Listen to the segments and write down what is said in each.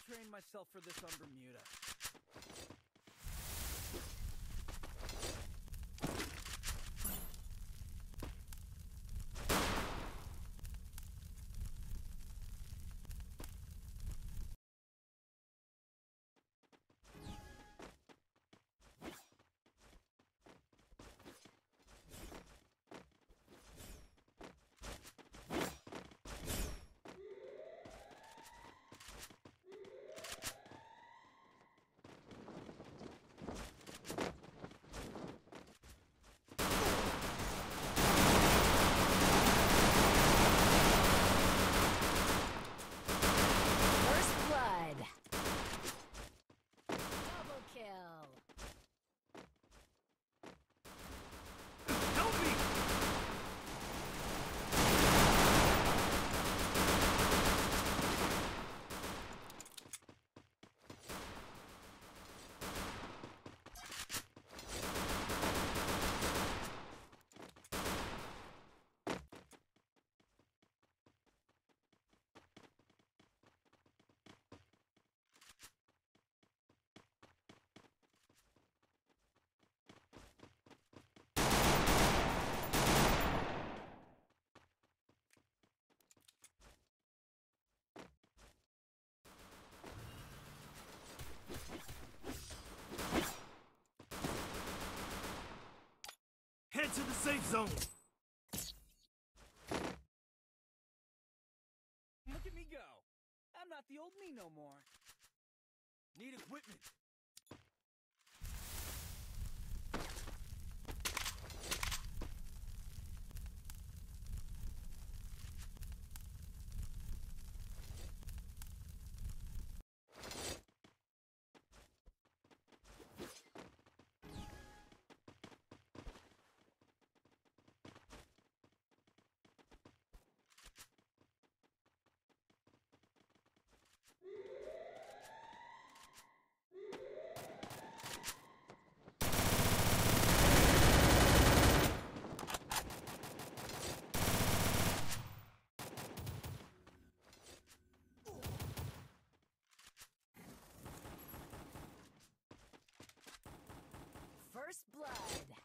train myself for this on Bermuda. Head to the safe zone! Look at me go! I'm not the old me no more. Need equipment. First blood.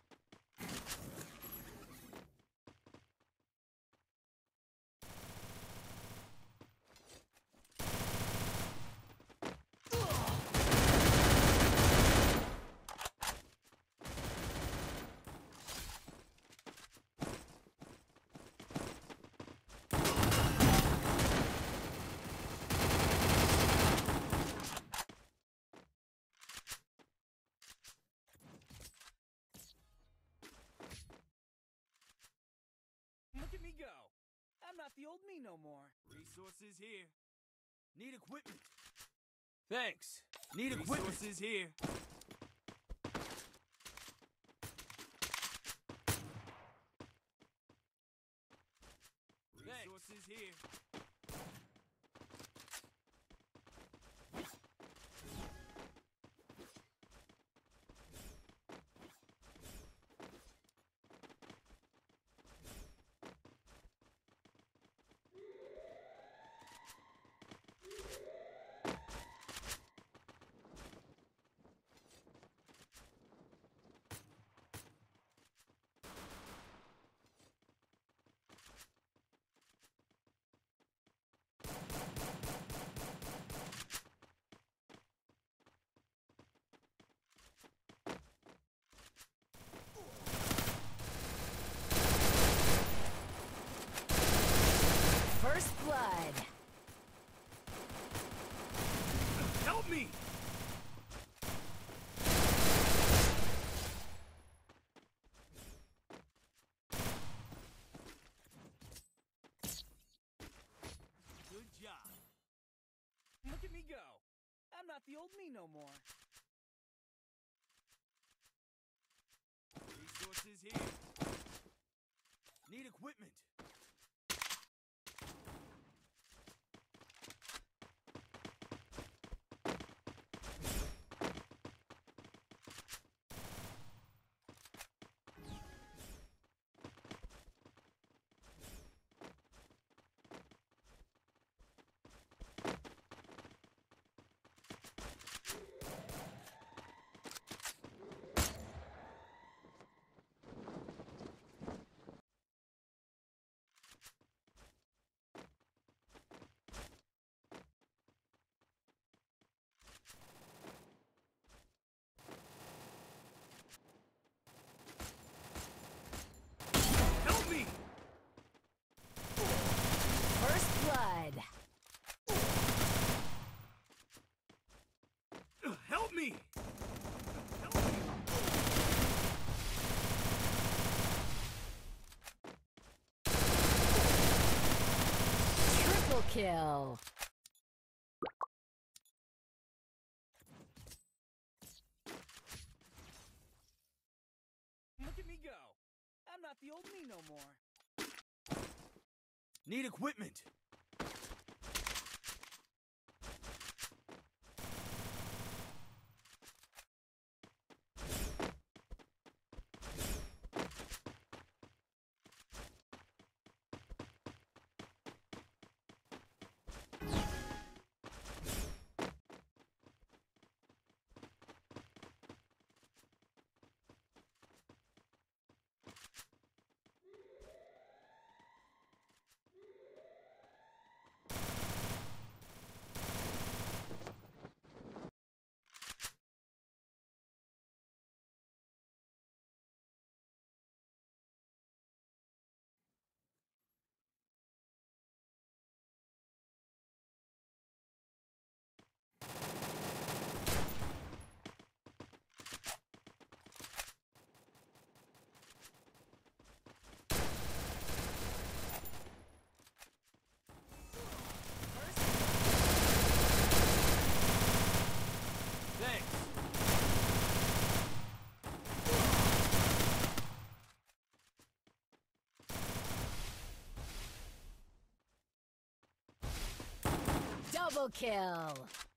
Look at me go! I'm not the old me no more. Resources here. Need equipment. Thanks. Need equipment. Resources here. Resources here. First blood. Help me! Good job. Look at me go! I'm not the old me no more. Resources here. Need equipment. kill. Look at me go. I'm not the old me no more. Need equipment. Thanks. Double kill.